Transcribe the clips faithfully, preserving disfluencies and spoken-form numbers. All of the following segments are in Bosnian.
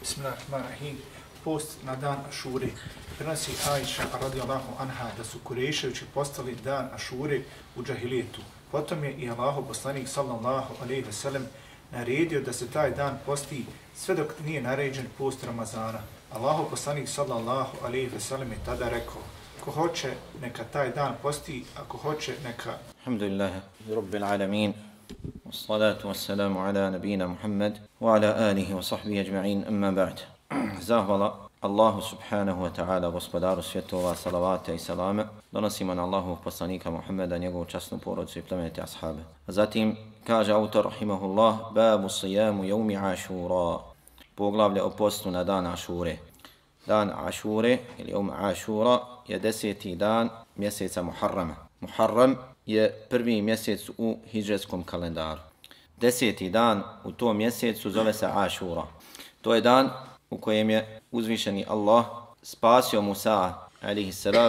Bismillahirrahmanirrahim. Post na dan Ašure. Prenosi Ajša radijallahu anha da su Kurejševići postali dan Ašure u džahilijetu. Potom je i Allahov poslanik sallallahu alejhi ve sellem naredio da se taj dan posti sve dok nije naređen post Ramazana. Allahov poslanik sallallahu alejhi ve sellem je tada rekao: ko hoće neka taj dan posti, ako hoće neka. Alhamdulillah rabbil alamin. والصلاة والسلام على نبينا محمد وعلى آله وصحبه أجمعين أما بعد. Zahvala Allahu subhanahu wa ta'ala, gospodaru svjetova, salavata i salame, donosimo na Allahovog poslanika Muhammeda, njegovu časnu porodicu i plemenite ashabe. Zatim kaže autor rahimahullah: babu sijamu jevmi Ašura, poglavlje o postu na dan Ašure. Dan Ašure ili jevm Ašura je deseti dan mjeseca Muharrama. Muharram je prvi mjesec u hidžetskom kalendaru. Deseti dan u tom mjesecu zove se Ašura. To je dan u kojem je uzvišeni Allah spasio Musa alejhi selam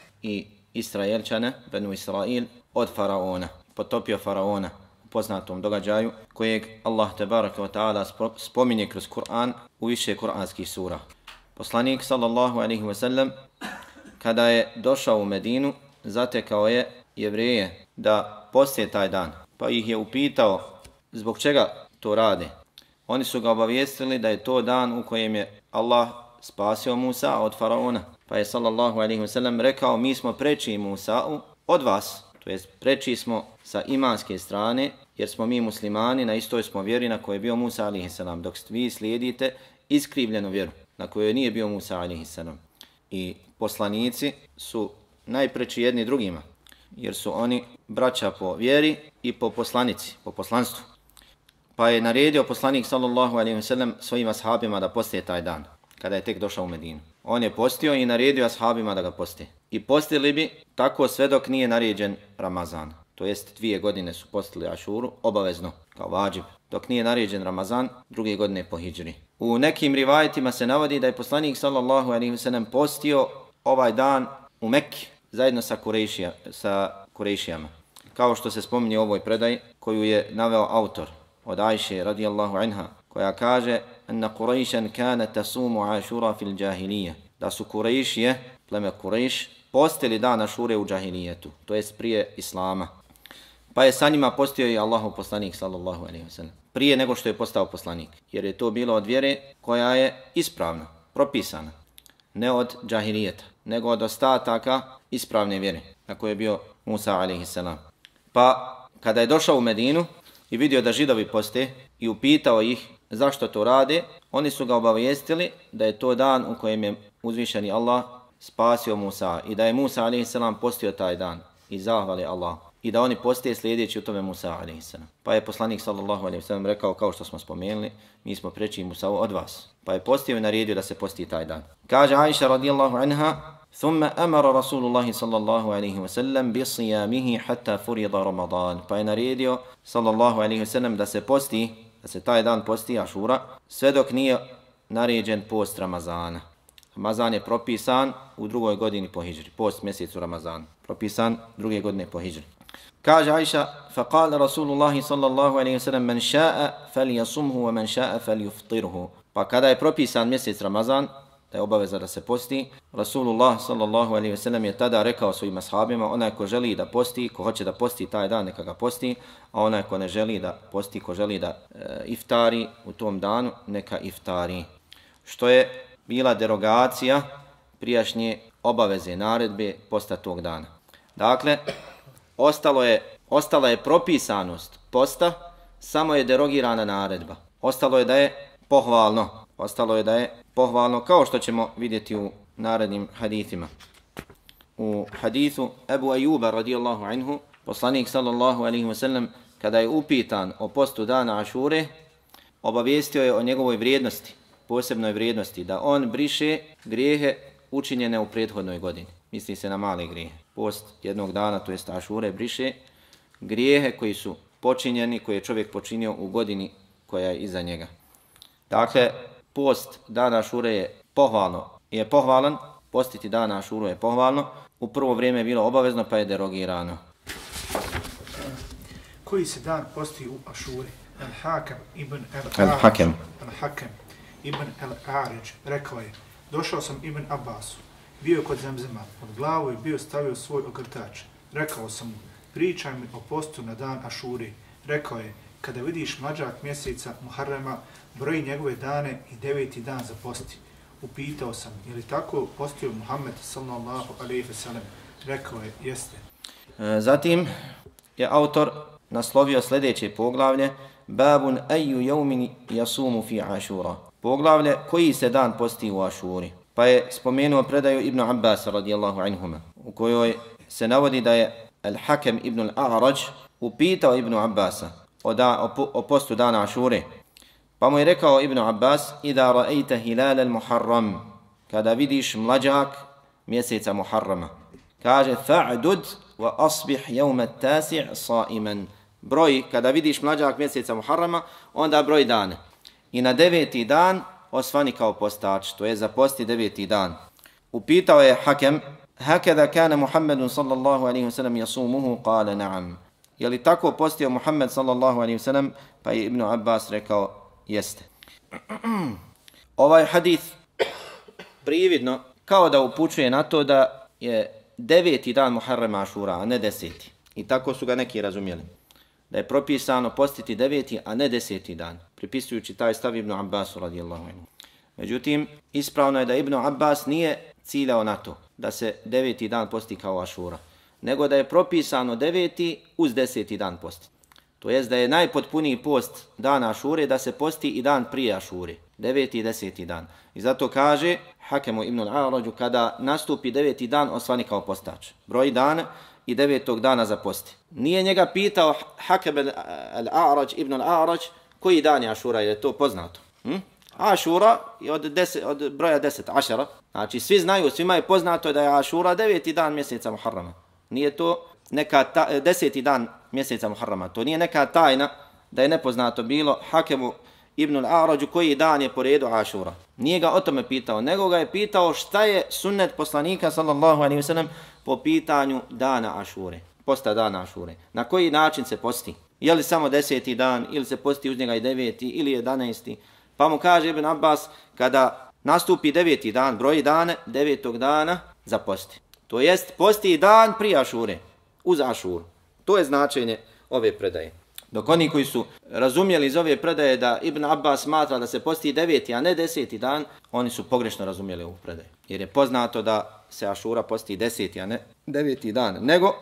i Israelčane, Benu Israil, od faraona. Potopio faraona u poznatom događaju kojeg Allah tebaraka wa ta'ala spominje kroz Kur'an u više kur'anskih sura. Poslanik sallallahu alejhi ve sellem kada je došao u Medinu, zatekao je Jevreje da poste taj dan, pa ih je upitao zbog čega to rade. Oni su ga obavijestili da je to dan u kojem je Allah spasio Musa od faraona. Pa je sallallahu alejhi ve sellem rekao: mi smo preči Musa'u od vas, to jest preči smo sa imanske strane, jer smo mi muslimani, na istoj smo vjeri na kojoj je bio Musa alejhi selam, dok vi slijedite iskrivljenu vjeru na kojoj nije bio Musa alejhi selam. I poslanici su najpreči jedni drugima, jer su oni braća po vjeri i po poslanici, po poslanstvu. Pa je naredio poslanik sallallahu alejhi ve sellem svojim ashabima da poste taj dan, kada je tek došao u Medinu. On je postio i naredio ashabima da ga poste. I postili bi tako sve dok nije naređen Ramazan. To jest dvije godine su postili Ašuru, obavezno, kao vađib. Dok nije naređen Ramazan, druge godine po hidžri. U nekim rivajetima se navodi da je poslanik sallallahu alejhi ve sellem postio ovaj dan u Mekki, zajedno sa, Kurejšija, sa Kurejšijama. Kao što se spominje u ovoj predaji koju je naveo autor od Ajše radijallahu anha, koja kaže: anna Kurejšan kana tasumu Ašura fil džahilije, da su Kurejšije, pleme Kurejš, postili dan Ašure u džahilijetu, to jest prije Islama. Pa je sa njima postio i Allahov poslanik sallallahu alejhi ve sellem, prije nego što je postao poslanik, jer je to bilo od vjere koja je ispravna, propisana, ne od džahilijeta, nego od ostataka ispravne vjere na kojoj je bio Musa alejhi selam. Pa kada je došao u Medinu i vidio da Židovi poste i upitao ih zašto to rade, oni su ga obavijestili da je to dan u kojem je uzvišeni Allah spasio Musa i da je Musa alejhi selam postio taj dan i zahvali Allah i da oni poste slijedeći u tome Musa alejhi selam. Pa je poslanik sallallahu alejhi ve sellem rekao, kao što smo spomenuli, mi smo preči Musa od vas. Pa je postio i naredio da se posti taj dan. Kaže Ajša radijallahu anha: ثم أمر رسول الله صلى الله عليه وسلم بصيامه حتى فرض رمضان. Pa je naredio sallallahu alejhi ve sellem da se posti, da se taj dan posti Ašura, sve dok nije naređen post Ramazana. Ramazan je propisan u drugoj godini po hidžri, post mjesecu Ramazana, propisan druge godine po hidžri. Kaže Ajša: فقال رسول الله صلى الله عليه وسلم من شاء فليصمه ومن شاء فليفطره. Pa kada je propisan mjesec Ramazan, da je obaveza da se posti, Rasulullah sallallahu alejhi ve sellem je tada rekao svojim ashabima: onaj ko želi da posti, ko hoće da posti taj dan, neka ga posti, a onaj ko ne želi da posti, ko želi da e, iftari u tom danu, neka iftari. Što je bila derogacija prijašnje obaveze, naredbe posta tog dana. Dakle, ostalo je, ostala je propisanost posta, samo je derogirana naredba. Ostalo je da je pohvalno, ostalo je da je pohvalno, kao što ćemo vidjeti u narednim hadithima. U hadithu Ebu Ajuba radijallahu anhu, poslanik sallallahu alejhi ve sellem, kada je upitan o postu dana Ašure, obavijestio je o njegovoj vrijednosti, posebnoj vrijednosti, da on briše grijehe učinjene u prethodnoj godini. Misli se na male grijehe. Post jednog dana, to jest Ašure, briše grijehe koji su počinjeni, koje je čovjek počinio u godini koja je iza njega. Dakle, post dana Ašure je pohvalno, je pohvalan, postiti dana Ašuru je pohvalno, u prvo vrijeme je bilo obavezno pa je derogirano. Koji se dan posti u Ašuri? Al-Hakam ibn Al-Hakam. Al-Hakam ibn el-Ariđ rekao je, došao sam Ibn Abbasu, bio je kod Zemzema, od glavu je bio stavio svoj ogrtač. Rekao sam mu, pričaj mi o postu na dan Ašuri. Rekao je, kada vidiš mlađak mjeseca Muharrema, broji njegove dane i deveti dan za posti. Upitao sam, je li tako postio Muhammed sallallahu alejhi ve sellem? Rekao je, jeste. Zatim je autor naslovio sljedeće poglavlje, Babun eju jeumin jasumu fi Ašura. Poglavlje koji se dan posti u Ašuri. Pa je spomenuo predaju Ibn Abbas radijallahu anhuma, u kojoj se navodi da je Al-Hakem ibn al-A'rađ upitao Ibn Abbasa o, da, o, o postu dana Ašure. Pa mu je rekao Ibn Abbas, Ida ra'ejte hilal al-Muharram, kada vidiš mlađak mjeseca Muharrama. Kaže, fa'dud wa asbih jevme tasi' sa'iman. Broj, kada vidiš mlađak mjeseca Muharrama, onda broj dane. I na deveti dan osvani kao postač, to je za posti deveti dan. Upitao je Hakem, hakada kana Muhammedun sallallahu alaihi wa sallam jasumuhu, kale na'am. Je li tako postio Muhammed sallallahu alaihi wa sallam? Pa je Ibn Abbas rekao, jeste. Ovaj hadith prividno kao da upućuje na to da je deveti dan Muharrema Ašura, a ne deseti. I tako su ga neki razumjeli. Da je propisano postiti deveti, a ne deseti dan, pripisujući taj stav Ibn Abbasu radijallahu anhu. Međutim, ispravno je da Ibn Abbas nije ciljao na to da se deveti dan posti kao Ašura, nego da je propisano deveti uz deseti dan posti. To jest da je najpotpuniji post dana Ašure da se posti i dan prije Ašure, deveti i deseti dan. I zato kaže Hakemu ibn al-A'rađu, kada nastupi deveti dan osvani kao postač. Broj dana i devetog dana za posti. Nije njega pitao Hakem al-A'rađ ibn al-A'rađ koji dan je Ašura, jer je to poznato. Hm? Ašura je od, deset, od broja deset, ašara. Znači svi znaju, svima je poznato da je Ašura deveti dan mjeseca Muharrama. Nije to neka ta, deseti dan mjeseca Muharrama. To nije neka tajna da je nepoznato bilo Hakemu ibn al-A'rađu koji dan je po redu Ašura. Nije ga o tome pitao, nego ga je pitao šta je sunnet poslanika sallallahu alejhi ve sellem po pitanju dana Ašure, posta dana Ašure. Na koji način se posti? Je li samo deseti dan, ili se posti uz njega i deveti, ili jedanaesti? Pa mu kaže Ibn Abbas, kada nastupi deveti dan, broj dane, devetog dana za posti. To jest posti dan prije Ašure, uz Ašuru. To je značenje ove predaje. Dok oni koji su razumjeli iz ove predaje da Ibn Abbas smatra da se posti deveti, a ne deseti dan, oni su pogrešno razumjeli ovu predaju. Jer je poznato da se Ašura posti deseti, a ne deveti dan. Nego,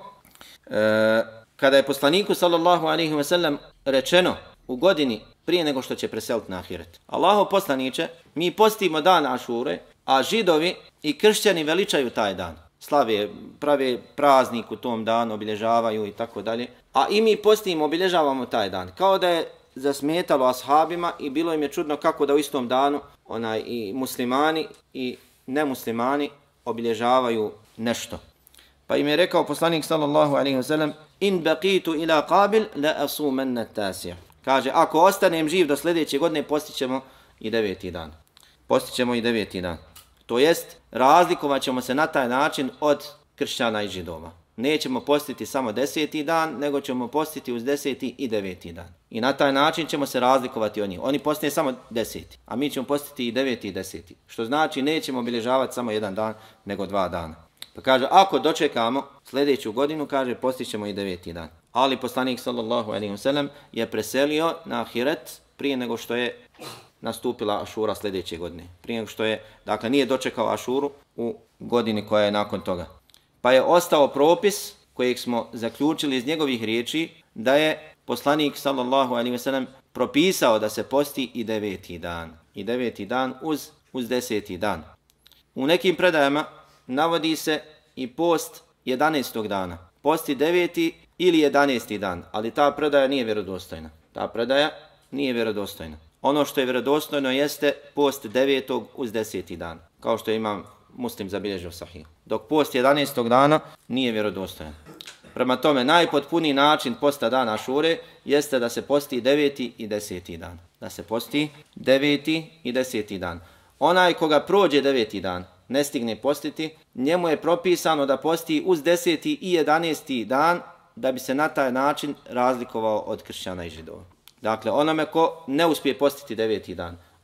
e, kada je poslaniku sallallahu alejhi ve sellem rečeno u godini prije nego što će preseliti na ahiret. Allaho poslaniče, mi postimo dan Ašure, a židovi i kršćani veličaju taj dan. Slave, prave praznik u tom danu, obilježavaju i tako dalje. A i mi postimo, obilježavamo taj dan. Kao da je zasmetalo ashabima i bilo im je čudno kako da u istom danu onaj i muslimani i nemuslimani obilježavaju nešto. Pa im je rekao poslanik sallallahu alejhi ve sellem: "In baqitu ila qabil la asumanna at-tasi'." Kaže, ako ostanem živ do sljedeće godine, postićemo i deveti dan. Postićemo i deveti dan. To jest, razlikovat ćemo se na taj način od kršćana i židova. Nećemo postiti samo deseti dan, nego ćemo postiti uz deseti i deveti dan. I na taj način ćemo se razlikovati od njih. Oni postije samo deseti, a mi ćemo postiti i deveti i deseti. Što znači, nećemo obilježavati samo jedan dan, nego dva dana. Pa kaže, ako dočekamo sljedeću godinu, kaže, postićemo i deveti dan. Ali poslanik sallallahu alejhi ve sellem je preselio na ahiret prije nego što je nastupila Ašura sljedeće godine. Prije nego što je, dakle, nije dočekao Ašuru u godini koja je nakon toga. Pa je ostao propis kojeg smo zaključili iz njegovih riječi da je poslanik sallallahu alejhi ve sellem propisao da se posti i deveti dan. I deveti dan uz, uz deseti dan. U nekim predajama navodi se i post jedanaestog dana. Posti deveti ili jedanaesti dan, ali ta predaja nije vjerodostojna. Ta predaja nije vjerodostojna. Ono što je vjerodostojno jeste post devetog uz deseti dan, kao što imam Muslim zabilježio sahih. Dok post jedanaestog dana nije vjerodostojan. Prema tome, najpotpuniji način posta dana Ašure jeste da se posti deveti i deseti dan. Da se posti deveti i deseti dan. Onaj koga prođe deveti dan, ne stigne postiti, njemu je propisano da posti uz deseti i jedanaesti dan, da bi se na taj način razlikovao od kršćana i židova. Dakle, onome ko ne uspije postiti deveti dan,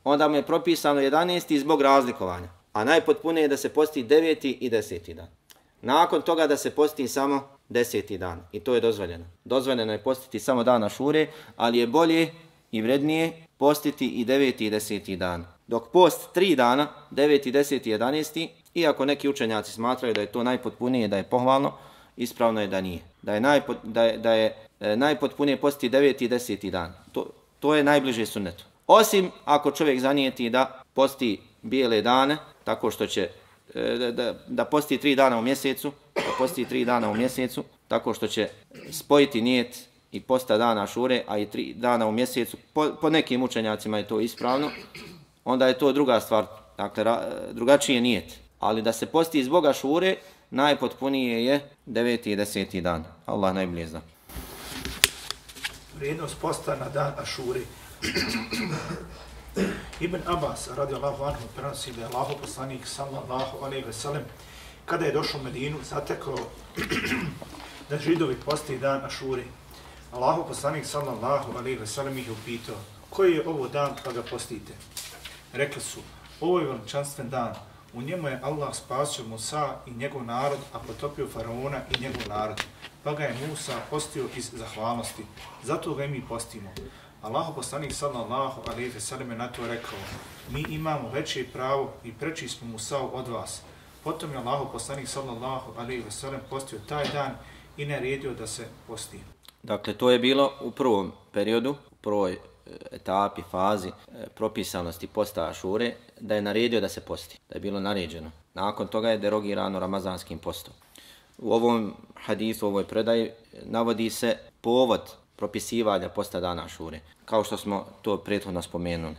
onda mu je propisano jedanaesti zbog razlikovanja. A najpotpunije je da se posti deveti i deseti dan. Nakon toga da se posti samo deseti dan. I to je dozvoljeno. Dozvoljeno je postiti samo dan Ašure, ali je bolje i vrednije postiti i deveti i deseti dan. Dok post tri dana, deveti, deseti i jedanaesti, iako neki učenjaci smatraju da je to najpotpunije, da je pohvalno, ispravno je da nije. Da je, najpot, da je, da je e, najpotpunije postiti deveti i deseti dan. To, to je najbliže sunnetu. Osim ako čovjek zanijeti da posti bijele dane, tako što će e, da, da posti tri dana u mjesecu, da posti tri dana u mjesecu, tako što će spojiti nijet i posta dana Ašure, a i tri dana u mjesecu, po, po nekim učenjacima je to ispravno, onda je to druga stvar, dakle ra, drugačije nijet. Ali da se posti zbog Ašure, najpotpunije je deveti i deseti dan. Allah najbolje zna. Vrijednost posta na dan Ašure. Ibn Abbas radijallahu anhu prenosi da je Allahov poslanik sallallahu alejhi ve sellem kada je došao u Medinu zatekao da Židovi posti dan Ašure. Allahov poslanik sallallahu alejhi ve sellem ih je upitao: koji je ovo dan pa ga postite? Rekli su: ovo je veličanstven dan. U njemu je Allah spasio Musa i njegov narod, a potopio faraona i njegov narod. Pa ga je Musa postio iz zahvalnosti. Zato ga i mi postimo. Allahov poslanik sallallahu alejhi ve sellem je na to rekao: mi imamo veće pravo i preči smo Musa'u od vas. Potom je Allahov poslanik sallallahu alejhi ve sellem postio taj dan i naredio da se posti. Dakle, to je bilo u prvom periodu, u prvoj etapi, fazi propisanosti posta Ašure, da je naredio da se posti, da je bilo naređeno. Nakon toga je derogirano ramazanskim postom. U ovom hadisu, u ovoj predaji, navodi se povod propisivanja posta dana Ašure, kao što smo to prethodno spomenuli.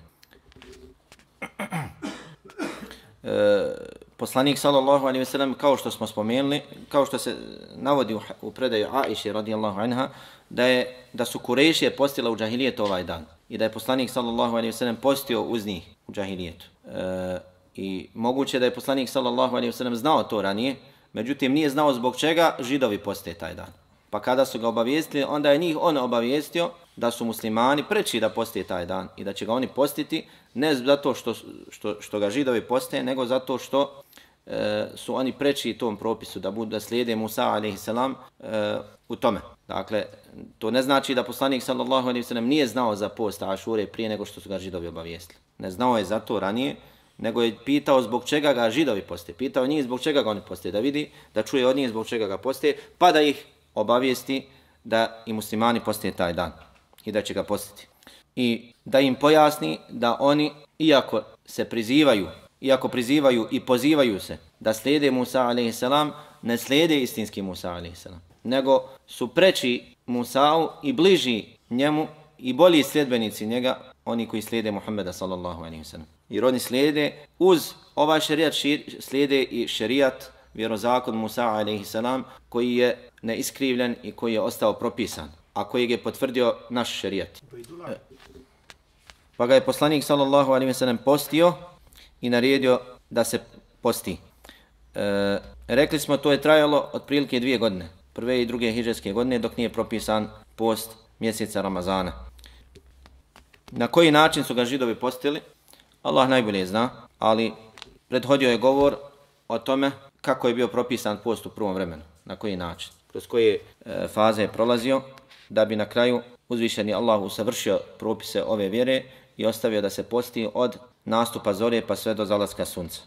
E, poslanik sallallahu alejhi ve sellem, kao što smo spomenuli, kao što se navodi u, u predaju Aiše radijallahu anha, da je da su Kurejšije postila u džahilijetu ovaj dan i da je poslanik sallallahu alejhi ve sellem postio uz njih u džahilijetu. E, I moguće da je poslanik sallallahu alejhi ve sellem znao to ranije, međutim nije znao zbog čega Židovi poste taj dan. Pa kada su ga obavijestili, onda je njih on obavijestio da su muslimani preči da poste taj dan i da će ga oni postiti, ne zato što, što, što ga Židovi poste, nego zato što e, su oni preči tom propisu, da budu da slijede Musa alejhiselam e, u tome. Dakle, to ne znači da poslanik sallallahu alejhi ve sellem nije znao za post Ašure prije nego što su ga Židovi obavijestili. Ne znao je za to ranije, nego je pitao zbog čega ga Židovi poste. Pitao njih zbog čega ga oni poste, da vidi, da čuje od njih zbog čega ga poste, pa da ih obavijesti da i muslimani poste taj dan i da će ga postiti. I da im pojasni da oni, iako se prizivaju, iako prizivaju i pozivaju se da slijede Musa alejhiselam, ne slijede istinski Musa alejhiselam, nego su preči Musa'u i bliži njemu i bolji sljedbenici njega, oni koji slijede Muhammeda sallallahu alejhi ve sellem. Jer oni slijede uz ovaj šerijat, slijede i šerijat, vjerozakon Musa alejhiselam, koji je neiskrivljen i koji je ostao propisan, a koji je potvrdio naš šerijat. Pa ga je poslanik sallallahu alejhi ve sellem postio i naredio da se posti. E, rekli smo, to je trajalo otprilike dvije godine, prve i druge hidžretske godine, dok nije propisan post mjeseca Ramazana. Na koji način su ga Židovi postili, Allah najbolje zna, ali prethodio je govor o tome kako je bio propisan post u prvom vremenu, na koji način, kroz koje e, faze je prolazio, da bi na kraju uzvišeni Allah usavršio propise ove vjere i ostavio da se posti od nastupa zore pa sve do zalaska sunca.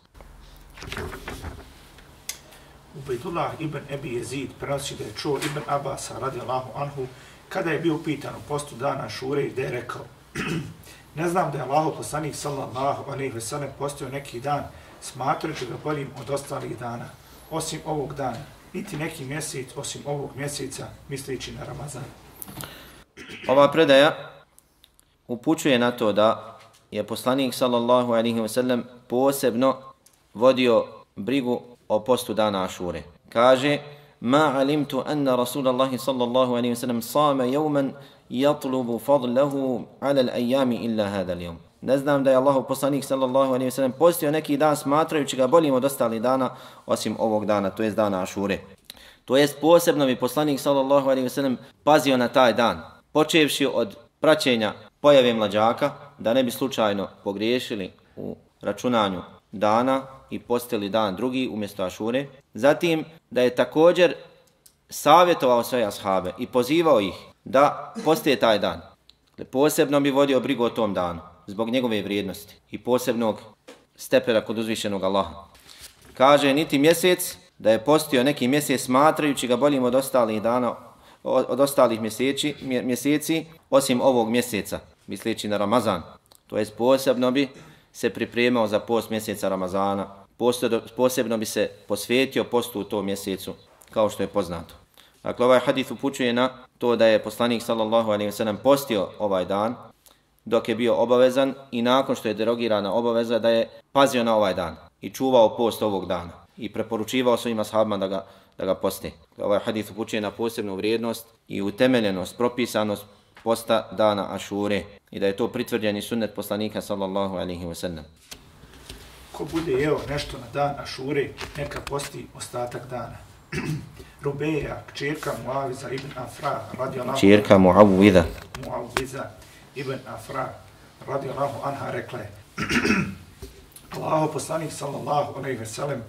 Ubejdullah ibn Ebi Jezid prenosi da je čuo Ibn Abasa radijallahu anhu kada je bio upitan u postu dana Ašure i da je rekao: ne znam da je Allahov poslanik sallallahu alejhi ve sellem postio neki dan smatrajući ga boljim od ostalih dana, osim ovog dana, niti neki mjesec osim ovog mjeseca, misleći na Ramazan. Ova predaja upućuje na to da je poslanik sallallahu alejhi ve sellem posebno vodio brigu o postu dana Ašure. Kaže: ma alimtu anna Rasulallahi sallallahu alejhi ve sellem sama yawman yatlubu fadlahu ala al-ayami illa hada al-yawm. Ne znam da je Allahov poslanik sallallahu alejhi ve sellem postio neki dan smatrajući ga boljim od ostalih dana osim ovog dana, to jest dana Ašure. To jest posebno bi poslanik sallallahu alejhi ve sellem pazio na taj dan, počevši od praćenja pojave mlađaka, da ne bi slučajno pogriješili u računanju dana i postili dan drugi umjesto Ašure. Zatim da je također savjetovao svoje ashabe i pozivao ih da poste taj dan. Posebno bi vodio brigu o tom danu zbog njegove vrijednosti i posebnog stepena kod uzvišenog Allaha. Kaže, niti mjesec da je postio neki mjesec smatrajući ga boljim od ostalih dana, od ostalih mjeseci, mjeseci osim ovog mjeseca, misleći na Ramazan. To jest posebno bi se pripremao za post mjeseca Ramazana, posebno bi se posvetio postu u tom mjesecu, kao što je poznato. Dakle, ovaj hadis upućuje na to da je poslanik sallallahu alejhi ve sellem postio ovaj dan dok je bio obavezan i nakon što je derogirana obaveza da je pazio na ovaj dan i čuvao post ovog dana i preporučivao svojim ashabima da ga, da ga poste. Ovaj hadis upućuje na posebnu vrijednost i utemeljenost, propisanost posta dana Ašure i da je to pritvrđeni sunnet poslanika sallallahu alejhi ve sellem. Ko bude jeo nešto na dan Ašure, neka posti ostatak dana. Rubeja, kćerka Muaviza ibn Afra, radijallahu Kćerka Muaviza. Muaviza ibn Afra, radijallahu anha, rekla je: Allaho poslanik sallallahu alejhi ve sellem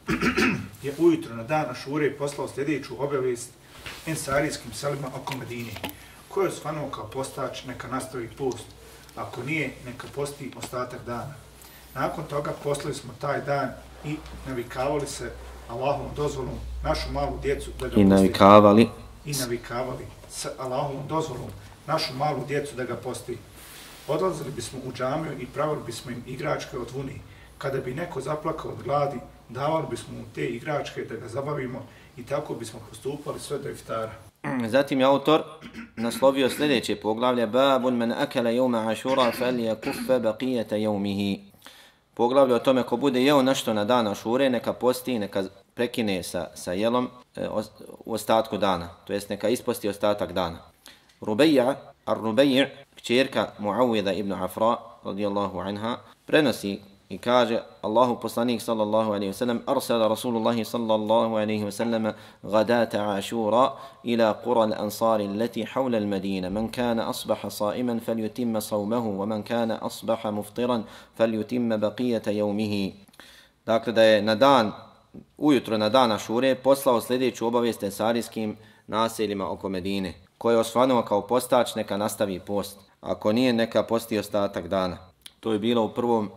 je ujutro na dan Ašure poslao sljedeću obavijest ensarijskim selima oko Medine. Ko je osvanuo kao postač, neka nastavi post. Ako nije, neka posti ostatak dana. Nakon toga poslali smo taj dan i navikavali se Allahovom dozvolom našu malu djecu da ga posti. I navikavali. I navikavali sa Allahovom dozvolom našu malu djecu da ga posti. Odlazili bismo u džamiju i pravili bismo im igračke od vuni. Kada bi neko zaplakao od gladi, davali bismo mu te igračke da ga zabavimo i tako bismo postupali sve do iftara. Zatim je autor naslovio sljedeće poglavlje: Babun men akala jevma Ašura fel je kuffe baqijeta jevmihi. Poglavlje o tome ko bude jeo nešto na dan Ašure, neka posti, neka prekine sa, sa jelom e, o, u ostatku dana, to jest neka isposti ostatak dana. Rubeja, ar Rubeja, kćerka Muavida ibn Afra, radijallahu anha, prenosi i kaže: Allahu poslanik sallallahu alejhi ve sellem arsala Rasulullahi sallallahu alejhi ve sellem gadata Ašura ila qura al-ansar allati hawla al-Madina. Man kana asbaha sa'iman falyutimma sawmahu wa man kana asbaha muftiran falyutimma baqiyata yawmihi. Dakle, da je na dan ujutro na dan Ašure poslao sljedeću obavijest ensarijskim naseljima oko Medine. Ko je osvanuo kao postač, neka nastavi post. Ako nije, neka posti ostatak dana. To je bilo u prvom,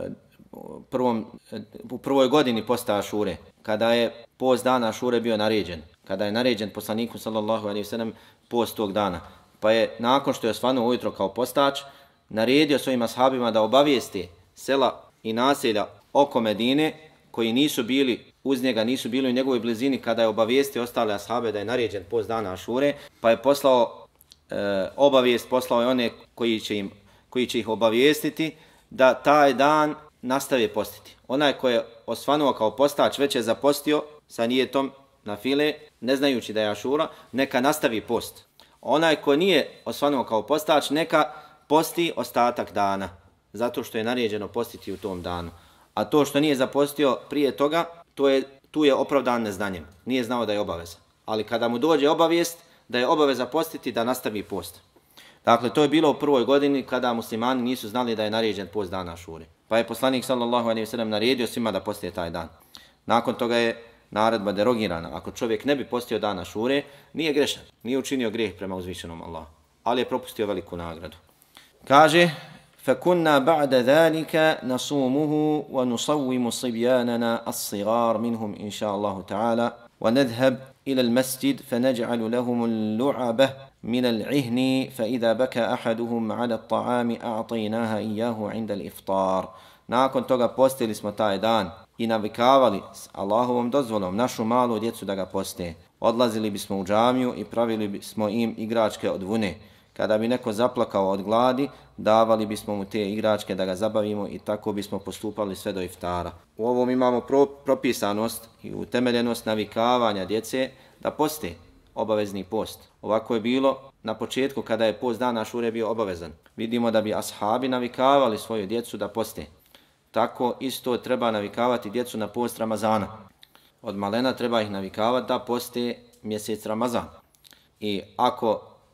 prvom, u prvoj godini posta Ašure, kada je post dana Ašure bio naređen, kada je naređen poslaniku sallallahu alejhi ve sellem post tog dana. Pa je nakon što je osvanuo ujutro kao postač, naredio svojim ashabima da obavijeste sela i naselja oko Medine koji nisu bili uz njega, nisu bili u njegovoj blizini kada je obavijestio ostale ashabe da je naređen post dana Ašure, pa je poslao e, obavijest, poslao je one koji će im koji će ih obavijestiti da taj dan nastave postiti. Onaj ko je osvanuo kao postač već je zapostio sa nijetom na file, ne znajući da je Ašura, neka nastavi post. Onaj ko nije osvanuo kao postač, neka posti ostatak dana, zato što je naređeno postiti u tom danu. A to što nije zapostio prije toga, to je, tu je opravdan neznanjem. Nije znao da je obaveza. Ali kada mu dođe obavijest da je obaveza postiti, da nastavi post. Dakle, to je bilo u prvoj godini kada muslimani nisu znali da je naređen post dana Ašure. Pa je poslanik sallallahu alejhi ve sellem naredio svima da poste taj dan. Nakon toga je naredba derogirana. Ako čovjek ne bi postio dan Ašure, nije grešan, nije učinio grijeh prema uzvišenom Allahu, ali je propustio veliku nagradu. Kaže: فَكُنَّا بَعْدَ ذَلِكَ نَصُومُهُ وَنُصَوِّمُ صِبْيَانَنَا الصِّغَارَ مِنْهُمْ إِنْ شَاءَ اللَّهُ تَعَالَى وَنَذْهَبْ إلى المسجد فنجعل لهم اللعبة من العهن فإذا بكى أحدهم على الطعام أعطيناها إياه عند الإفطار. Nakon toga postili smo taj dan i navikavali s Allahovom dozvolom našu malu djecu da ga poste. Odlazili bismo u džamiju i pravili bismo im igračke od vune. Kada bi neko zaplakao od gladi, davali bismo mu te igračke da ga zabavimo i tako bismo postupali sve do iftara. U ovom imamo pro, propisanost i utemeljenost navikavanja djece da poste obavezni post. Ovako je bilo na početku kada je post dana Ašure bio obavezan. Vidimo da bi ashabi navikavali svoju djecu da poste. Tako isto treba navikavati djecu na post Ramazana. Od malena treba ih navikavati da poste mjesec Ramazan. I ako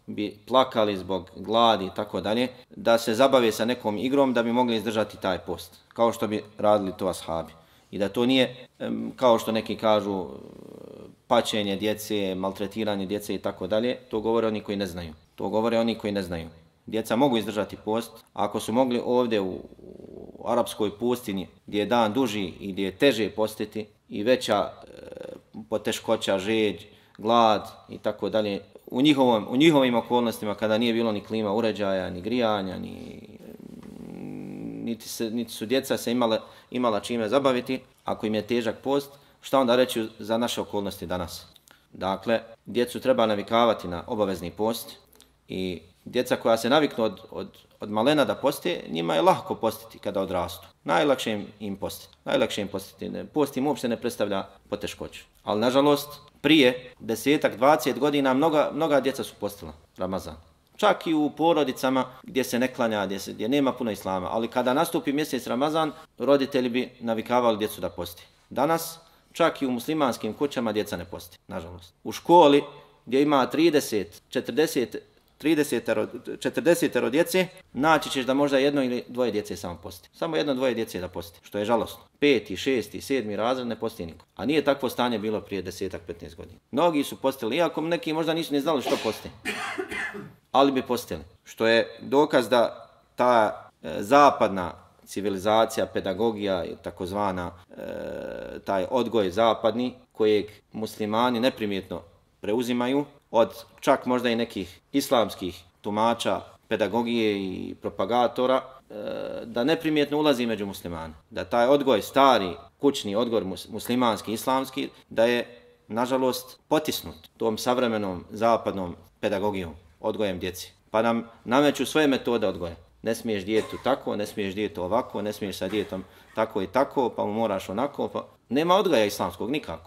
bi plakali zbog gladi i tako dalje, da se zabave sa nekom igrom da bi mogli izdržati taj post, kao što bi radili to ashabi. I da to nije, kao što neki kažu, paćenje djece, maltretiranje djece i tako dalje, to govore oni koji ne znaju. To govore oni koji ne znaju. Djeca mogu izdržati post, ako su mogli ovdje u, u arapskoj pustinji, gdje je dan duži i gdje je teže postiti i veća e, poteškoća, žeđ, glad i tako dalje, u njihovom, u njihovim okolnostima kada nije bilo ni klima uređaja, ni grijanja, ni, niti, se, niti su djeca se imala, imala čime zabaviti, ako im je težak post, šta onda reći za naše okolnosti danas? Dakle, djecu treba navikavati na obavezni post i djeca koja se naviknu od, od, od malena da poste, njima je lahko postiti kada odrastu. Najlakše im, im postiti. Najlakše im postiti. Post im uopšte ne predstavlja poteškoću. Ali nažalost, prije desetak, dvadeset godina mnoga, mnoga djeca su postila Ramazan. Čak i u porodicama gdje se ne klanja, gdje, se, gdje nema puno islama. Ali kada nastupi mjesec Ramazan, roditelji bi navikavali djecu da posti. Danas, čak i u muslimanskim kućama djeca ne posti, nažalost. U školi gdje ima trideset, četrdeset, trideset, četrdeset djece, naći ćeš da možda jedno ili dvoje djece samo posti. Samo jedno, dvoje djece da posti, što je žalostno. Peti, šesti, sedmi razred ne posti niko. A nije takvo stanje bilo prije desetak, petnaest godina. Mnogi su postili, iako neki možda nisu ni znali što posti. Ali bi postili. Što je dokaz da ta e, zapadna civilizacija, pedagogija i takozvana e, taj odgoj zapadni, kojeg muslimani neprimjetno preuzimaju od čak možda i nekih islamskih tumača, pedagogije i propagatora, e, da neprimjetno ulazi među muslimane. Da taj odgoj, stari, kućni odgoj muslimanski, islamski, da je, nažalost, potisnut tom savremenom zapadnom pedagogijom, odgojem djeci. Pa nam nameću svoje metode odgoja. Ne smiješ djetu tako, ne smiješ djetu ovako, ne smiješ sa djetom tako i tako, pa mu moraš onako. Pa... Nema odgoja islamskog nikako.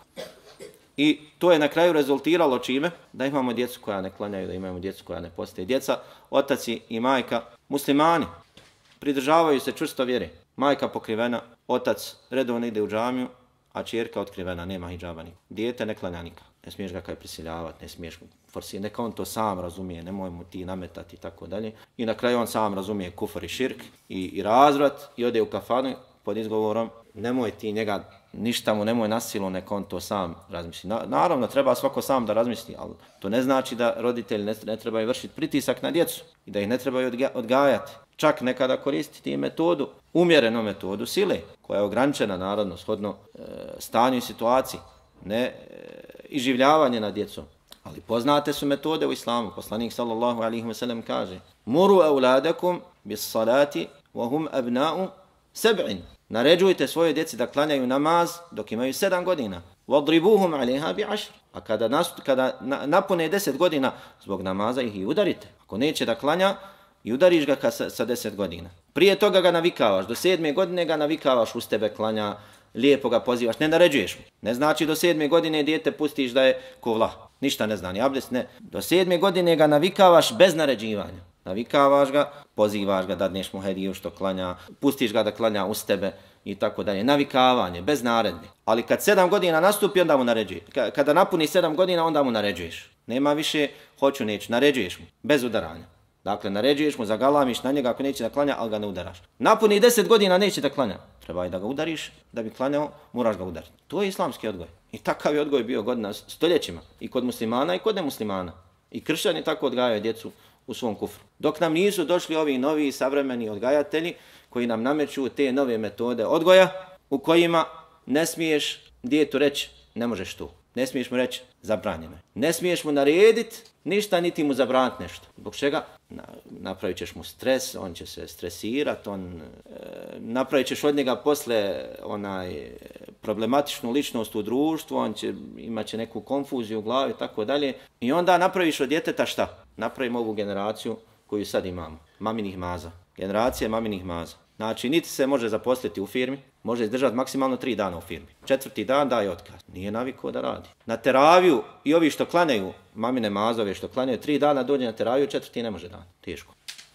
I to je na kraju rezultiralo čime? Da imamo djecu koja ne klanjaju, da imamo djecu koja ne poste. Djeca, otac i majka, muslimani, pridržavaju se čvrsto vjere. Majka pokrivena, otac redovno ide u džamiju, a ćerka otkrivena, nema hidžaba nikako. Dijete ne klanja nikako. Ne smiješ ga kaj prisiljavati, ne smiješ forsirati, neka on to sam razumije, nemoj mu ti nametati i tako dalje. I na kraju on sam razumije kufr i širk i, i razvrat i ode u kafanu pod izgovorom nemoj ti njega, ništa mu nemoj nasilu, neka on to sam razmisli. Na, naravno, treba svako sam da razmisli, ali to ne znači da roditelji ne, ne trebaju vršiti pritisak na djecu i da ih ne trebaju odga, odgajati. Čak nekada koristiti metodu, umjerenu metodu sile, koja je ograničena naravno shodno e, stanju i situaciji, ne e, iživljavanje na djecom. Ali poznate su metode u islamu. Poslanik sallallahu alejhi ve sellem kaže: "Muru auladakum bis salati wa hum abna'u sab'in." Naređujte svoje djeci da klanjaju namaz dok imaju sedam godina. Wadribuhum 'alayha bi'ashr. A kada, nas, kada na, napune deset godina zbog namaza ih i udarite. Ako neće da klanja, i udariš ga sa, sa deset godina. Prije toga ga navikavaš, do sedme godine ga navikavaš, uz tebe klanja, lijepo ga pozivaš, ne naređuješ mu. Ne znači do sedme godine dijete pustiš da je ko vlah. Ništa ne zna, ni abdest, ne. Do sedme godine ga navikavaš bez naređivanja. Navikavaš ga, pozivaš ga, dadneš mu hediju što klanja, pustiš ga da klanja uz tebe i tako dalje. Navikavanje, bez naredbe. Ali kad sedam godina nastupi, onda mu naređuješ. Kada napuni sedam godina, onda mu naređuješ. Nema više, hoću, neću, naređuješ mu, bez udaranja. Dakle, naređuješ mu, zagalamiš na njega ako neće da klanja, ali ga ne udaraš. Napuni deset godina, neće da klanja. Treba i da ga udariš, da bi klanjao, moraš ga udariti. To je islamski odgoj. I takav je odgoj bio godina stoljećima. I kod muslimana i kod nemuslimana. I kršćani tako odgajaju djecu u svom kufru. Dok nam nisu došli ovi novi savremeni odgajatelji koji nam nameću te nove metode odgoja u kojima ne smiješ djetu reći ne možeš tu. Ne smiješ mu reći zabranjeno. Ne smiješ mu narediti ništa niti mu zabraniti nešto. Zbog čega? Na, napravit ćeš mu stres, on će se stresirati, on e, napravit ćeš od njega posle onaj problematičnu ličnost u društvu, on će imat će neku konfuziju u glavi i tako dalje. I onda napraviš od djeteta šta? Napravimo ovu generaciju koju sad imamo. Maminih maza. Generacije maminih maza. Znači, niti se može zaposliti u firmi, može izdržati maksimalno tri dana u firmi. Četvrti dan daje otkaz. Nije navikao da radi. Na teraviju i ovi što klanjaju, mamine mazove što klanjaju, tri dana dođe na teraviju, četvrti ne može dan. Teško.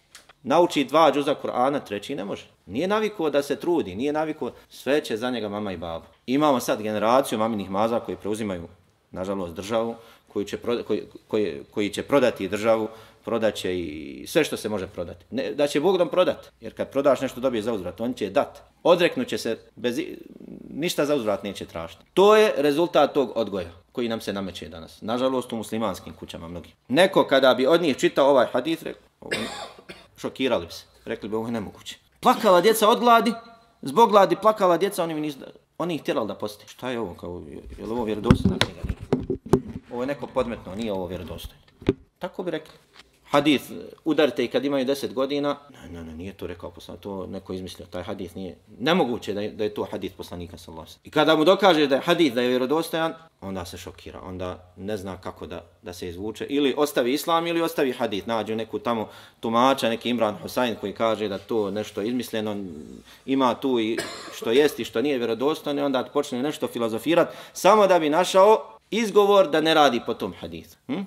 Nauči dva džuza Kur'ana, treći ne može. Nije navikao da se trudi, nije navikao, sve će za njega mama i baba. Imamo sad generaciju maminih maza koji preuzimaju, nažalost, državu, koji će, proda, koji, koji, koji će prodati državu, prodaće i sve što se može prodati. Ne, da će Bog nam prodati, jer kad prodaš nešto dobije za uzvrat, on će dat. Odreknut će se, bez, ništa za uzvrat neće tražiti. To je rezultat tog odgoja koji nam se nameće danas. Nažalost u muslimanskim kućama mnogi. Neko kada bi od njih čitao ovaj hadis, šokirali bi se. Rekli bi ovo je nemoguće. Plakala djeca od gladi, zbog gladi plakala djeca, oni, nisu, oni ih tjerali da posti. Šta je ovo? Kao, je li ovo vjerodostojna knjiga? Ovo je neko podmetno, nije ovo vjerodostojno. Tako bi rekli. Hadis, udarite i kad imaju deset godina, ne, ne, ne, nije to rekao poslanik, to neko izmislio, taj hadis nije, nemoguće da je, da je to hadis poslanika sallallahu alejhi ve sellem. I kada mu dokaže da je hadis, da je vjerodostojan, onda se šokira, onda ne zna kako da, da se izvuče, ili ostavi islam ili ostavi hadis, nađu neku tamo tumača, neki Imran Husain koji kaže da to nešto izmišljeno, ima tu i što jest i što nije vjerodostojno, onda počne nešto filozofirati, samo da bi našao izgovor da ne radi po tom hadisu. Hm?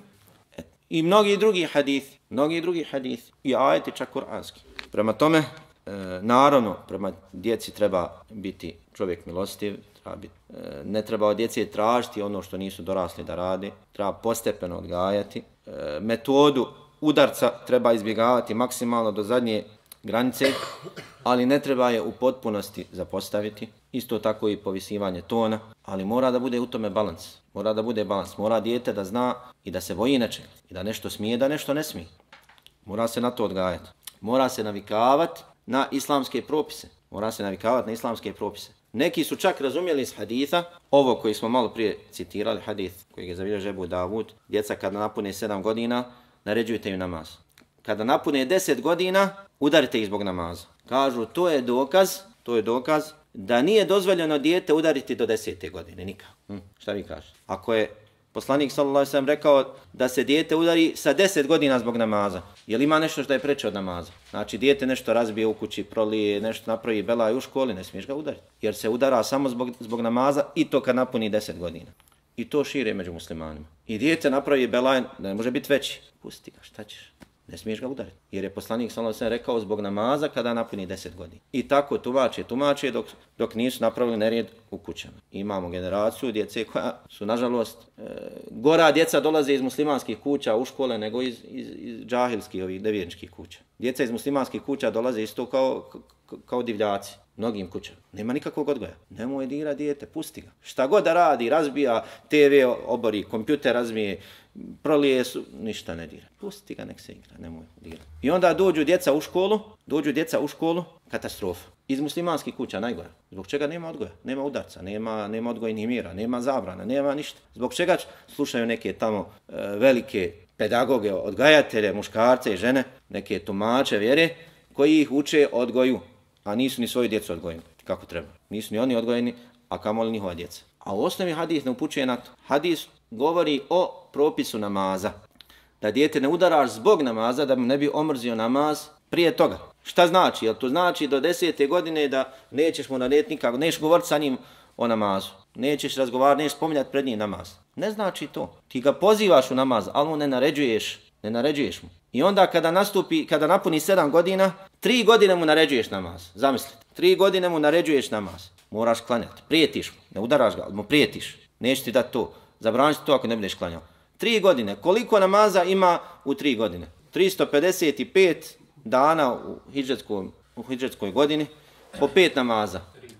I mnogi drugi hadisi, mnogi drugi hadisi, i ajeti čak kuranski. Prema tome, e, naravno, prema djeci treba biti čovjek milostiv, treba biti, e, ne treba od djece tražiti ono što nisu dorasli da rade, treba postepeno odgajati. E, metodu udarca treba izbjegavati maksimalno do zadnje granice, ali ne treba je u potpunosti zapostaviti. Isto tako i povisivanje tona, ali mora da bude u tome balans. Mora da bude balans. Mora dijete da zna i da se boji nečega. I da nešto smije, da nešto ne smije. Mora se na to odgajati. Mora se navikavati na islamske propise. Mora se navikavati na islamske propise. Neki su čak razumjeli iz haditha, ovo koji smo malo prije citirali, hadith koji je zabilježio Ebu Davud, djeca kada napune sedam godina, naređujte im namaz. Kada napune deset godina, udarite ih zbog namaza. Kažu, to je dokaz, to je dokaz da nije dozvoljeno dijete udariti do desete godine, nikako. Hm, šta vi kažete? Ako je poslanik sallallahu alejhi ve sellem rekao da se dijete udari sa deset godina zbog namaza, je li ima nešto što je preče od namaza? Znači, dijete nešto razbije u kući, prolije, nešto napravi belaj u školi, ne smiješ ga udariti. Jer se udara samo zbog, zbog namaza i to kad napuni deset godina. I to šire među muslimanima. I dijete napravi belaj, ne može biti veći. Pusti ga, šta ćeš? Ne smiješ ga udariti. Jer je poslanik sallallahu alejhi ve sellem rekao zbog namaza kada napuni deset godina. I tako tumače, tumače dok, dok nisu napravili nered u kućama. Imamo generaciju djece koja su, nažalost, e, gora djeca dolaze iz muslimanskih kuća u škole nego iz, iz, iz džahilskih, ovih nevjerničkih kuća. Djeca iz muslimanskih kuća dolaze isto kao, kao divljaci. Mnogim kućama. Nema nikakvog odgoja. Nemoj dira dijete, pusti ga. Šta god da radi, razbija te ve obori, kompjuter razbije, prolije su, ništa ne dira. Pusti ga, nek se igra, nemoj dira. I onda dođu djeca u školu, dođu djeca u školu, katastrofa. Iz muslimanskih kuća najgora. Zbog čega nema odgoja, nema udarca, nema, nema odgojnih mjera, nema zabrana, nema ništa. Zbog čega slušaju neke tamo e, velike pedagoge, odgajatelje, muškarce i žene, neke tumače vjere, koji ih uče odgoju. A nisu ni svoju djecu odgojeni kako treba. Nisu ni oni odgojeni, a kamoli njihova djeca. A u osnovi hadis ne upućuje na to. Hadis govori o propisu namaza. Da dijete ne udaraš zbog namaza, da mu ne bi omrzio namaz prije toga. Šta znači? Jel to znači do desete godine da nećeš mu narediti nikako, nećeš govoriti sa njim o namazu. Nećeš razgovarati, nećeš spominjati pred njim namaz. Ne znači to. Ti ga pozivaš u namaz, ali mu ne naređuješ, ne naređuješ mu. I onda kada nastupi, kada napuni sedam godina, tri godine mu naređuješ namaz. Zamislite, tri godine mu naređuješ namaz. Moraš klanjati, prijetiš mu, ne udaraš ga, ali mu prijetiš. Nećeš ti dati to, zabraniti to ako ne budeš klanjao. Tri godine, koliko namaza ima u tri godine? tristo pedeset pet dana u hidžetskoj, u hidžetskoj godini, po pet namaza.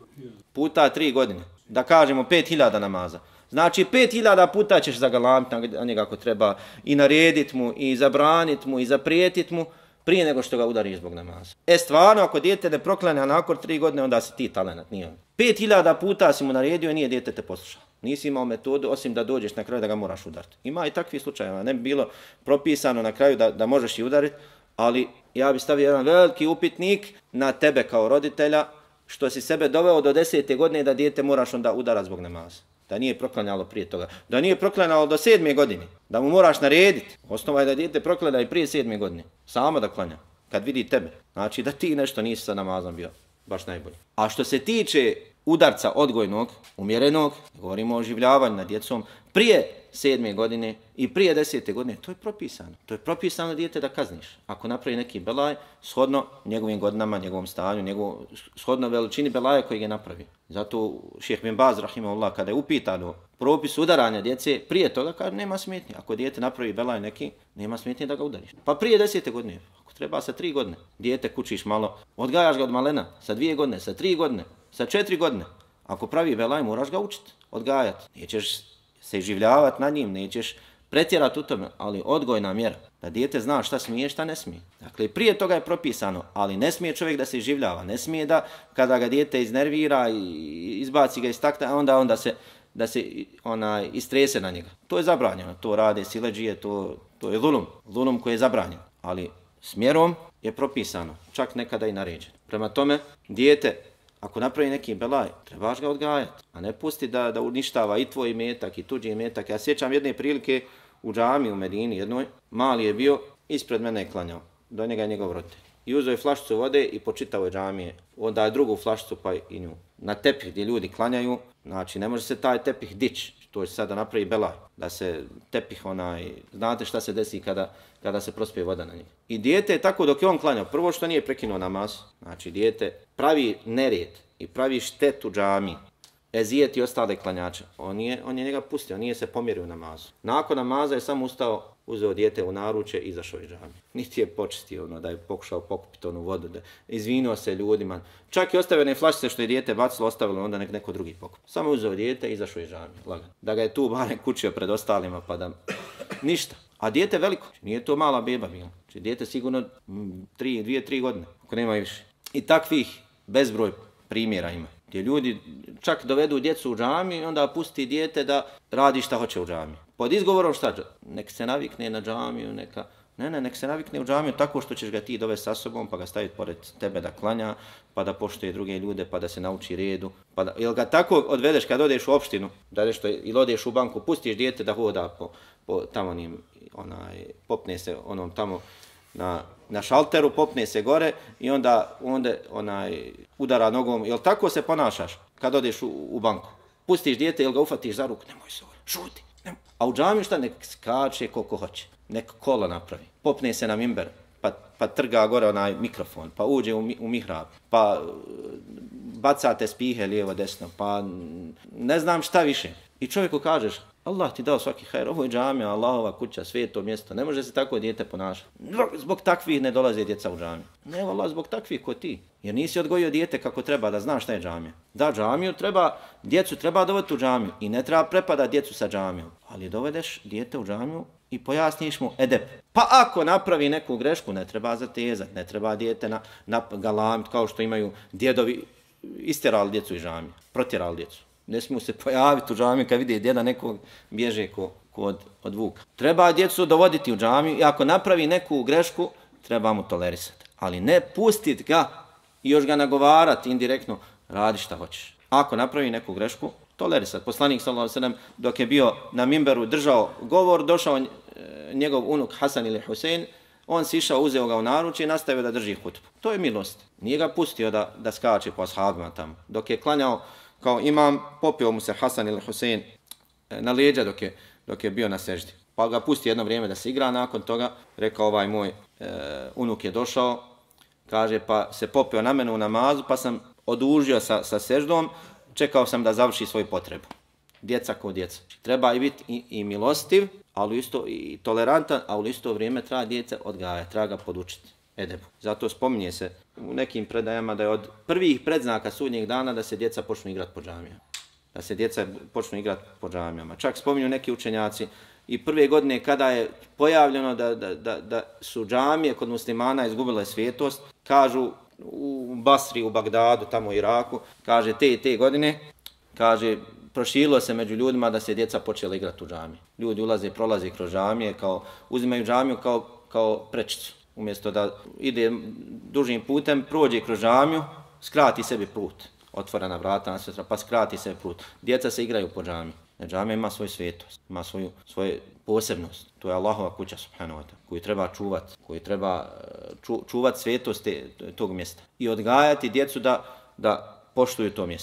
Puta tri godine, da kažemo pet hiljada namaza. Znači, pet hiljada puta ćeš zagalamiti na njega ako treba i narediti mu, i zabraniti mu, i zaprijetiti mu, prije nego što ga udariš zbog namaza. E, stvarno, ako dijete ne proklanja nakon tri godine, onda si ti talenat, nije on. Pet hiljada puta si mu naredio i nije dijete te poslušao. Nisi imao metodu, osim da dođeš na kraju da ga moraš udariti. Ima i takvih slučajeva, ne bi bilo propisano na kraju da, da možeš i udariti, ali ja bi stavio jedan veliki upitnik na tebe kao roditelja, što si sebe doveo do desete godine da dijete moraš onda udarati zbog namaza. Da nije proklanjalo prije toga. Da nije proklanjalo do sedme godine. Da mu moraš narediti. Osnova je da dijete proklanja i prije sedme godine. Samo da klanja. Kad vidi tebe. Znači da ti nešto nisi sa namazom bio baš najbolji. A što se tiče udarca odgojnog, umjerenog, govorimo o življavanju nad djecom, prije sedme godine i prije desete godine, to je propisano. To je propisano dijete da kazniš. Ako napravi neki belaj, shodno njegovim godinama, njegovom stanju, njegov, shodno veličini belaja koji je napravi. Zato šejh bin Baz, rahimahullah, kada je upitano propis udaranja djece, prije toga kaže nema smetnje. Ako dijete napravi belaj neki, nema smetnje da ga udariš. Pa prije desete godine, ako treba sa tri godine, dijete kučiš malo, odgajaš ga od malena, sa dvije godine, sa tri godine, sa četiri godine. Ako pravi belaj, moraš ga učiti, odgajati. Nećeš se življavati na njim, nećeš pretjerati u tome, ali odgojna mjera, da dijete zna šta smije, šta ne smije. Dakle, prije toga je propisano, ali ne smije čovjek da se življava, ne smije da kada ga dijete iznervira i izbaci ga iz takta, onda onda se da se onaj istrese na njega. To je zabranjeno, to rade siledžije, to, to je zulum, zulum koji je zabranjen, ali s mjerom je propisano, čak nekada i naređeno. Prema tome, dijete ako napravi neki belaj, trebaš ga odgajati, a ne pusti da, da uništava i tvoj imetak i tuđi imetak. Ja sjećam jedne prilike u džami u Medini jednoj, mali je bio, ispred mene je klanjao, do njega je njegov roditelj. I uzeo je flašicu vode i počitao je džamije, onda je drugu flašicu pa i nju. Na tepih gdje ljudi klanjaju, znači ne može se taj tepih dići, to je sad da napravi belaj, da se tepih onaj, znate šta se desi kada, kada se prospije voda na njih. I dijete je tako dok je on klanjao, prvo što nije prekinuo namaz, znači dijete pravi nered i pravi štetu džami, ezijet i ostale klanjače, on je, on je njega pustio, nije se pomjerio u namazu. Nakon namaza je samo ustao, uzeo dijete u naručje i izašao iz džami. Niti je počistio ono, da je pokušao pokupiti onu vodu, da izvinuo se ljudima. Čak i ostavio one flašice što je dijete bacilo, ostavilo onda nek neko drugi pokup. Samo uzeo dijete i izašao iz džami, lagano. Da ga je tu barem kučio pred ostalima pa da... Ništa. A dijete veliko, nije to mala beba bila. Znači dijete sigurno tri, dvije, tri godine, ako nema više. I takvih bezbroj primjera ima. Gdje ljudi čak dovedu djecu u džami i onda pusti dijete da radi šta hoće u džami. Pod izgovorom šta? Nek se navikne na džamiju, neka... Ne, ne, nek se navikne u džamiju tako što ćeš ga ti dovesti sa sobom, pa ga staviti pored tebe da klanja, pa da poštuje druge ljude, pa da se nauči redu. Pa da... Jel ga tako odvedeš kad odeš u opštinu, da nešto, ili odeš u banku, pustiš dijete da hoda po, po tamo onim, onaj, popne se onom tamo na, na šalteru, popne se gore i onda, onda onaj, udara nogom. Jel tako se ponašaš kad odeš u, u banku? Pustiš dijete ili ga ufatiš za ruku, nemoj se gore, šuti. Nemoj. A u džamiju šta nek skače koliko hoće, nek kolo napravi, popne se na mimber, pa, pa trga gore onaj mikrofon, pa uđe u, u mihrab, pa bacate spihe lijevo desno, pa ne znam šta više. I čovjeku kažeš, Allah ti dao svaki hajr, ovo je džamija, Allahova kuća, sveto mjesto, ne može se tako dijete ponašati. Zbog takvih ne dolaze djeca u džamiju. Ne, Allah, zbog takvih ko ti. Jer nisi odgojio dijete kako treba da zna šta je džamija. Da, džamiju treba, djecu treba dovoditi u džamiju i ne treba prepadati djecu sa džamijom. Ali dovedeš dijete u džamiju i pojasniš mu edep. Pa ako napravi neku grešku, ne treba zatezati, ne treba dijete na, na galamit kao što imaju djedovi, istjerali djecu iz džamije, protjerali djecu. Ne smiju se pojaviti u džamiju kad vidi djeda nekog bježe ko, ko od, od vuka. Treba djecu dovoditi u džamiju i ako napravi neku grešku, treba mu tolerisati. Ali ne pustiti ga i još ga nagovarati indirektno, radi šta hoćeš. Ako napravi neku grešku, tolerisati. Poslanik sallallahu alejhi ve sellem dok je bio na mimberu držao govor, došao njegov unuk Hasan ili Husein, on si išao, uzeo ga u naručje i nastavio da drži hutbu. To je milost. Nije ga pustio da, da skače po ashabima tamo. Dok je klanjao kao imam, popio mu se Hasan ili Husein na leđa dok je, dok je bio na seždi. Pa ga pusti jedno vrijeme da se igra, nakon toga rekao ovaj moj e, unuk je došao, kaže pa se popio na mene u namazu, pa sam odužio sa, sa seždom, čekao sam da završi svoju potrebu. Djeca ko djeca. Treba i biti i, i milostiv, ali isto i tolerantan, a u isto vrijeme treba djeca odgajati, treba ga podučiti. Edebu. Zato spominje se u nekim predajama da je od prvih predznaka sudnjeg dana da se djeca počnu igrati po džamijama. Da se djeca počnu igrati po džamijama. Čak spominju neki učenjaci i prve godine kada je pojavljeno da, da, da, da su džamije kod muslimana izgubile svetost, kažu u Basri, u Bagdadu, tamo u Iraku, kaže te i te godine, kaže proširilo se među ljudima da se djeca počela igrati u džamiji. Ljudi ulaze i prolaze kroz džamije, kao, uzimaju džamiju kao, kao prečicu. Umjesto da ide dužim putem, prođe kroz džamiju, skrati sebi put. Otvorena vrata, pa skrati sebi put. Djeca se igraju po džamiji. Džamija ima svoju svetost, ima svoju, svoju posebnost. To je Allahova kuća, subhanahu wa ta'ala, koju treba čuvati, koju treba ču, čuvati svetost te, tog mjesta. I odgajati djecu da, da poštuju to mjesto.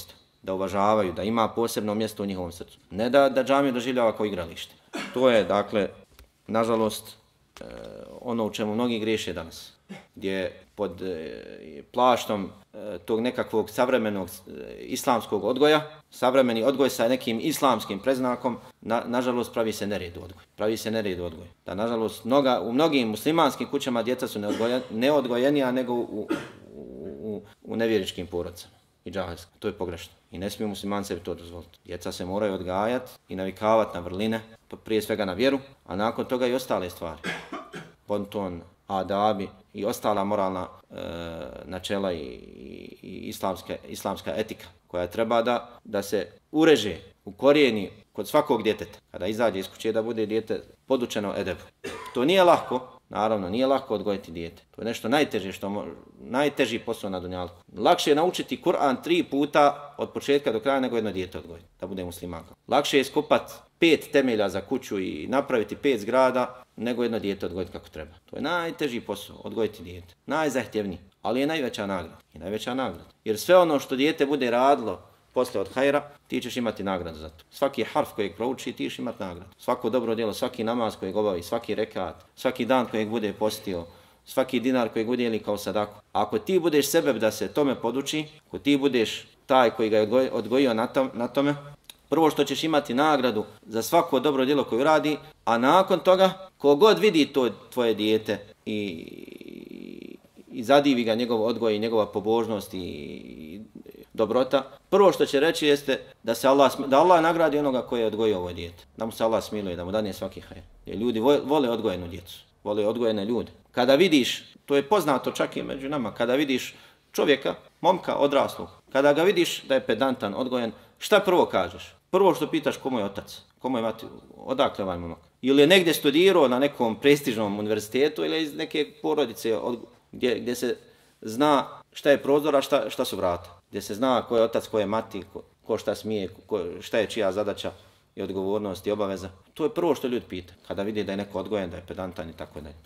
da uvažavaju, da ima posebno mjesto u njihovom srcu. Ne da, da džamiju doživljava kao igralište. To je, dakle, nažalost, e, ono u čemu mnogi griješe danas, gdje pod e, plaštom e, tog nekakvog savremenog e, islamskog odgoja, savremeni odgoj sa nekim islamskim preznakom, na, nažalost pravi se nered u odgoj. Pravi se nered u odgoj. Da, nažalost, mnoga, u mnogim muslimanskim kućama djeca su neodgojenija nego u, u, u, u nevjeričkim porodicama i džahilskim. To je pogrešno. I ne smiju musliman sebi to dozvoliti. Djeca se moraju odgajati i navikavati na vrline, prije svega na vjeru, a nakon toga i ostale stvari. Bonton, adabi i ostala moralna e, načela i, i, i islamska, islamska etika koja treba da, da se ureže, ukorijeni kod svakog djeteta. Kada izađe iz kuće da bude dijete podučeno edebu. To nije lako, naravno, nije lako odgojiti dijete. To je nešto najteže, što mo, najteži posao na dunjalku. Lakše je naučiti Kur'an tri puta od početka do kraja nego jedno dijete odgojiti, da bude muslimanka. Lakše je iskopati pet temelja za kuću i napraviti pet zgrada nego jedno dijete odgojiti kako treba. To je najteži posao, odgojiti dijete. Najzahtjevniji, ali je najveća nagrada. I najveća nagrada. Jer sve ono što dijete bude radilo posle od hajra, ti ćeš imati nagradu za to. Svaki harf kojeg prouči, ti ćeš imati nagradu. Svako dobro djelo, svaki namaz kojeg obavi, svaki rekat, svaki dan kojeg bude postio, svaki dinar kojeg udjeli kao sadaku. Ako ti budeš sebe da se tome poduči, ako ti budeš taj koji ga je odgojio na, tom, na tome, prvo što ćeš imati nagradu za svako dobro djelo koje radi, a nakon toga, kogod vidi to tvoje dijete i, i zadivi ga njegov odgoj i njegova pobožnost i dobrota, prvo što će reći jeste da se Allah, da Allah nagradi onoga koji je odgojio ovo dijete. Da mu se Allah smiluje, da mu dane svaki hajr. Jer ljudi vole odgojenu djecu, vole odgojene ljude. Kada vidiš, to je poznato čak i među nama, kada vidiš čovjeka, momka, odraslog, kada ga vidiš da je pedantan, odgojen, šta prvo kažeš? Prvo što pitaš komu je otac, komu je mati, odakle ovaj momak? Ili je negdje studirao na nekom prestižnom univerzitetu ili iz neke porodice od, gdje, gdje se zna šta je prozor, a šta, šta su vrata. Gdje se zna ko je otac, ko je mati, ko, ko šta smije, ko, šta je čija zadaća i odgovornost i obaveza. To je prvo što ljudi pita, kada vidi da je neko odgojen, da je pedantan i tako dalje.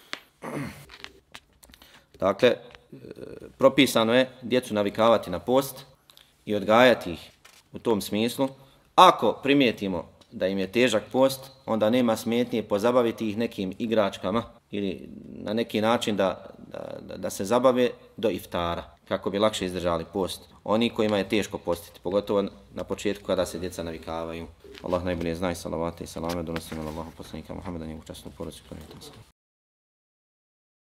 Dakle, propisano je djecu navikavati na post i odgajati ih u tom smislu. Ako primijetimo da im je težak post, onda nema smetnje pozabaviti ih nekim igračkama ili na neki način da, da, da se zabave do iftara, kako bi lakše izdržali post. Oni kojima je teško postiti, pogotovo na početku kada se djeca navikavaju. Allah najbolje zna i salavate i salame donosimo na Allahu poslanika Muhammeda, njegovu časnu porodicu.